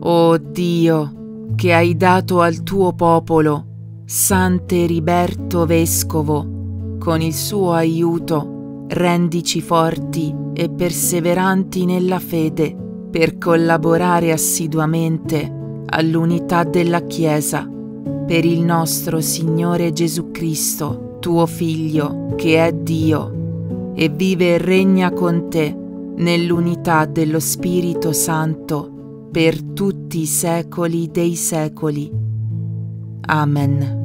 O Dio, che hai dato al tuo popolo Sant'Eriberto Vescovo, con il suo aiuto rendici forti e perseveranti nella fede per collaborare assiduamente all'unità della Chiesa, per il nostro Signore Gesù Cristo, tuo Figlio, che è Dio, e vive e regna con te nell'unità dello Spirito Santo per tutti i secoli dei secoli. Amen.